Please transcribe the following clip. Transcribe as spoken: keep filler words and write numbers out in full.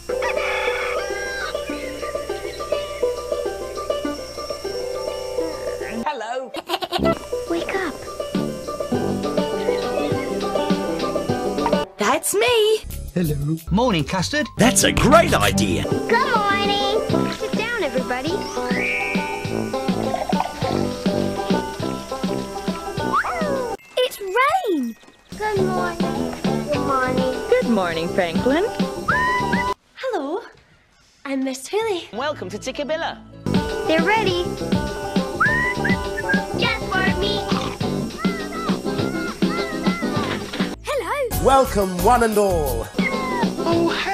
Hello. Wake up. That's me. Hello. Morning, Custard. That's a great idea. Good morning. Sit down, everybody. It's rain. Good morning. Good morning. Good morning, Franklin. Hello, I'm Miss Twilly. Welcome to Tikkabilla. They're ready. Just for me. Hello. Welcome, one and all. Oh,